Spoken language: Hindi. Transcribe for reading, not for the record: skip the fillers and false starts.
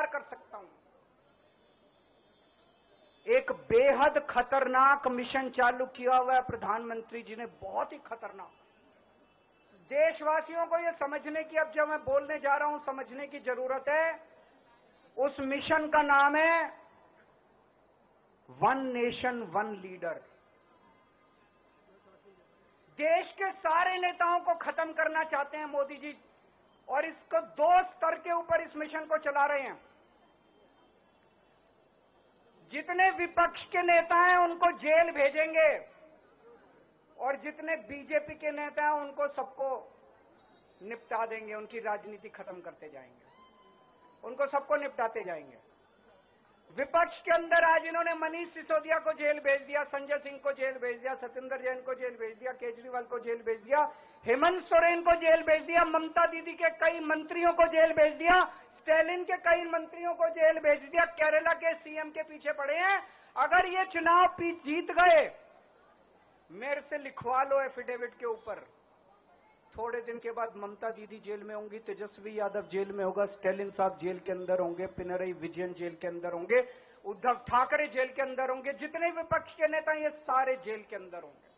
तैयार कर सकता हूं। एक बेहद खतरनाक मिशन चालू किया हुआ है प्रधानमंत्री जी ने, बहुत ही खतरनाक। देशवासियों को यह समझने की, अब जब मैं बोलने जा रहा हूं, समझने की जरूरत है। उस मिशन का नाम है वन नेशन वन लीडर। देश के सारे नेताओं को खत्म करना चाहते हैं मोदी जी, और इसको 2 स्तर के ऊपर इस मिशन को चला रहे हैं। जितने विपक्ष के नेता हैं उनको जेल भेजेंगे, और जितने बीजेपी के नेता हैं उनको सबको निपटा देंगे, उनकी राजनीति खत्म करते जाएंगे, उनको सबको निपटाते जाएंगे। विपक्ष के अंदर आज इन्होंने मनीष सिसोदिया को जेल भेज दिया, संजय सिंह को जेल भेज दिया, सत्येंद्र जैन को जेल भेज दिया, केजरीवाल को जेल भेज दिया, हेमंत सोरेन को जेल भेज दिया, ममता दीदी के कई मंत्रियों को जेल भेज दिया, स्टैलिन के कई मंत्रियों को जेल भेज दिया, केरला के सीएम के पीछे पड़े हैं। अगर ये चुनाव जीत गए, मेरे से लिखवा लो एफिडेविट के ऊपर, थोड़े दिन के बाद ममता दीदी जेल में होंगी, तेजस्वी यादव जेल में होगा, स्टैलिन साहब जेल के अंदर होंगे, पिनरई विजयन जेल के अंदर होंगे, उद्धव ठाकरे जेल के अंदर होंगे, जितने विपक्ष के नेता ये सारे जेल के अंदर होंगे।